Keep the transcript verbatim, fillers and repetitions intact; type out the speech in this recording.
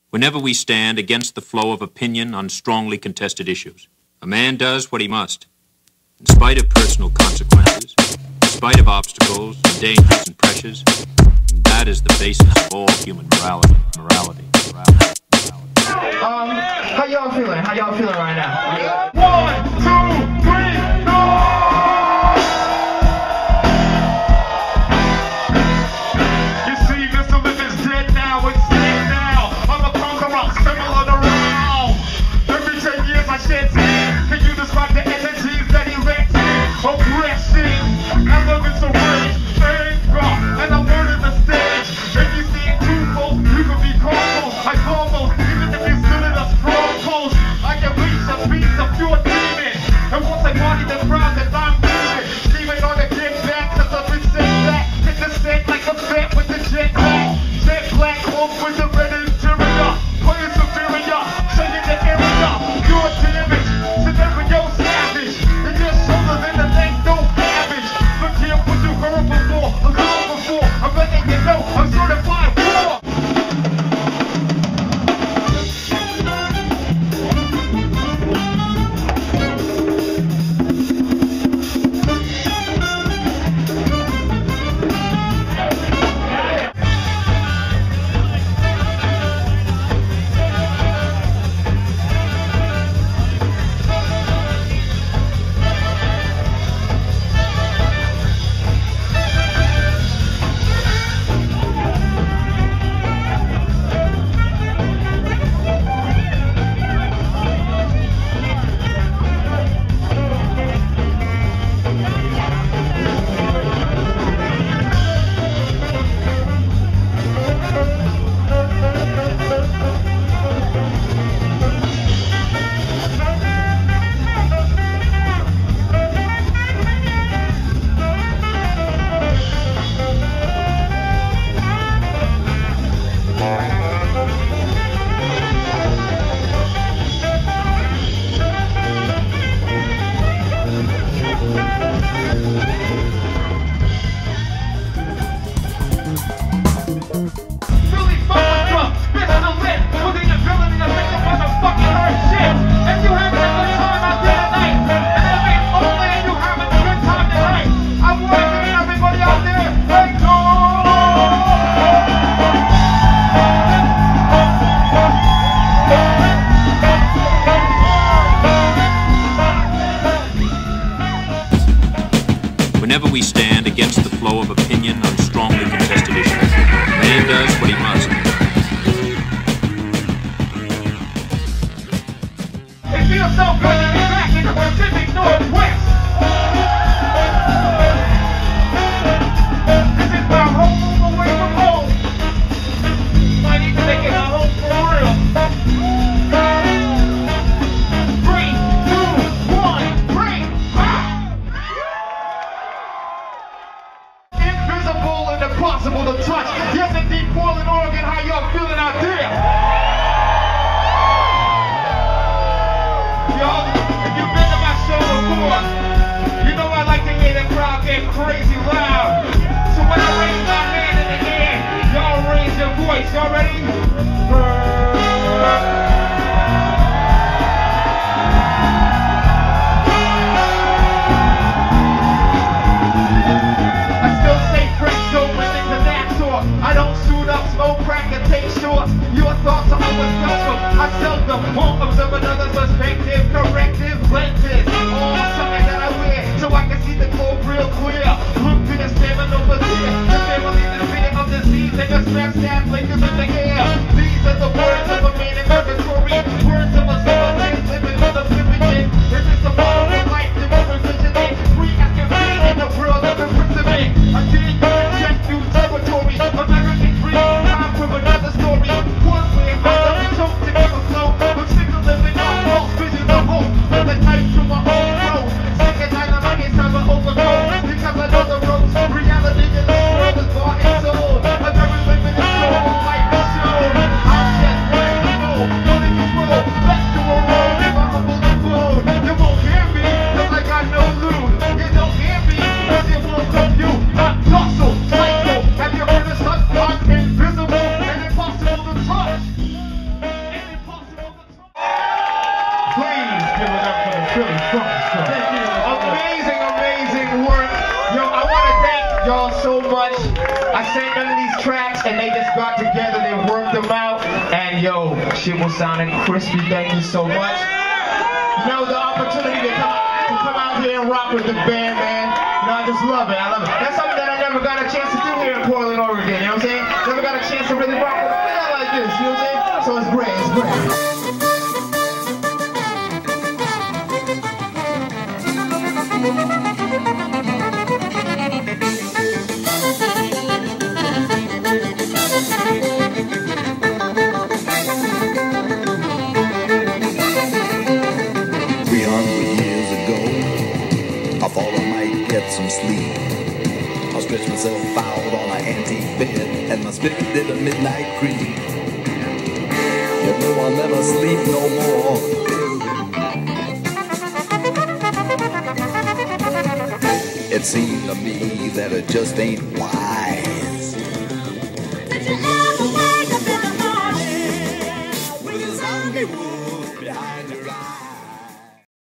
whenever we stand against the flow of opinion on strongly contested issues. A man does what he must, in spite of personal consequences, in spite of obstacles, dangers, and pressures. And that is the basis of all human morality. Morality. Morality. Morality. Um, how y'all feeling? How y'all feeling right now? One, two, three, go! You see, Mister Lip is dead now, it's dead now. I'm a conqueror, similar to Rao. Every ten years I shed tears. Can you describe the energies that he lets in? Aggression, elements of rage, anger, and I'm learning the stage. If you see it truthful, you can be careful. I almost, even if you stood in a strong post, I can reach the beats of pure demon. And once I body the crowd that I'm moving, steaming on the kick back, cause I've been set back. Hit the set like a vet with the jet black. Jet black, off with the red interior. Playing superior, shaking the area. Pure damage, scenario savage. And your shoulders in the neck, no cabbage. Look here, what you heard before, I'm heard before. I'm letting you know, I'm certified war. Whenever we stand against the flow of opinion on strongly contested issues, a man does what he must. It feels so good to be back in the Pacific Northwest. This is my home away from home. I need to make it a home for real. Three, two, one, three, ah! Invisible and impossible to touch. Yes, indeed, Portland, Oregon, how y'all feeling out there? Y'all, if you've been to my show before, you know I like to hear the crowd get crazy loud. So when I raise my hand in the air, y'all raise your voice. Y'all ready? I still say French dope when things are that sort. I don't suit up, smoke crack, and take short. Your thoughts are always welcome. I seldom won't observe another's perspective, corrective lenses. All something that I wear so I can see the globe real clear. Look to the stamina over here, the family, the fear of disease, and the stress that lingers in the air. Phunkestra. Thank you. Amazing, amazing work. Yo, I want to thank y'all so much. I sang none of these tracks and they just got together, they worked them out, and yo, shit was sounding crispy. Thank you so much. You know, the opportunity to come, to come out here and rock with the band, man. You know, I just love it. I love it. That's something that I never got a chance to do here in Portland, Oregon. You know what I'm saying? Never got a chance to really rock with a band like this. You know what I'm saying? So it's great. It's great. Three hundred years ago, I thought I might get some sleep. I stretched myself out on an antique bed, and my spirit did a midnight creep. You know I'll never sleep no more. It seemed to me that it just ain't wise.